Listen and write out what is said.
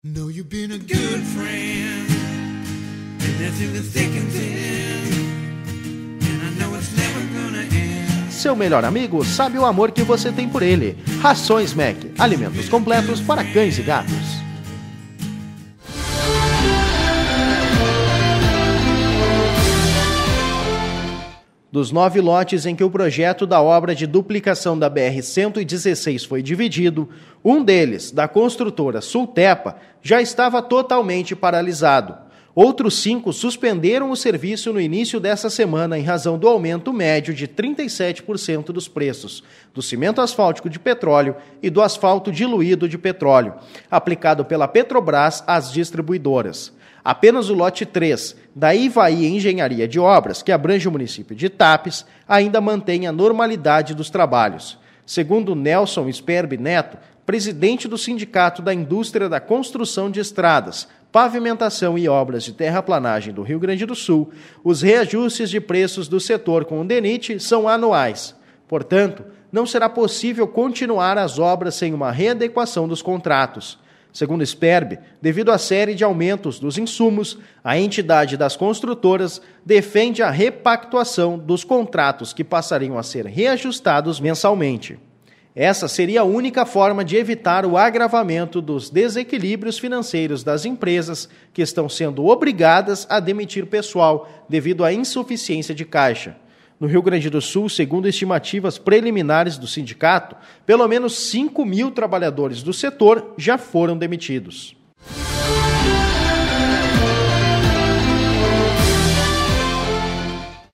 Know you've been a good friend, and that's in the thick and thin, and I know it's never gonna end. Seu melhor amigo sabe o amor que você tem por ele. Rações Mac, alimentos completos para cães e gatos. Dos 9 lotes em que o projeto da obra de duplicação da BR-116 foi dividido, um deles, da construtora Sultepa, já estava totalmente paralisado. Outros 5 suspenderam o serviço no início dessa semana em razão do aumento médio de 37% dos preços do cimento asfáltico de petróleo e do asfalto diluído de petróleo, aplicado pela Petrobras às distribuidoras. Apenas o lote 3, da Ivaí Engenharia de Obras, que abrange o município de Tapes, ainda mantém a normalidade dos trabalhos. Segundo Nelson Sperbi Neto, presidente do Sindicato da Indústria da Construção de Estradas, Pavimentação e Obras de Terraplanagem do Rio Grande do Sul, os reajustes de preços do setor com o DENIT são anuais. Portanto, não será possível continuar as obras sem uma readequação dos contratos. Segundo Sperbi, devido à série de aumentos dos insumos, a entidade das construtoras defende a repactuação dos contratos que passariam a ser reajustados mensalmente. Essa seria a única forma de evitar o agravamento dos desequilíbrios financeiros das empresas que estão sendo obrigadas a demitir pessoal devido à insuficiência de caixa. No Rio Grande do Sul, segundo estimativas preliminares do sindicato, pelo menos 5.000 trabalhadores do setor já foram demitidos.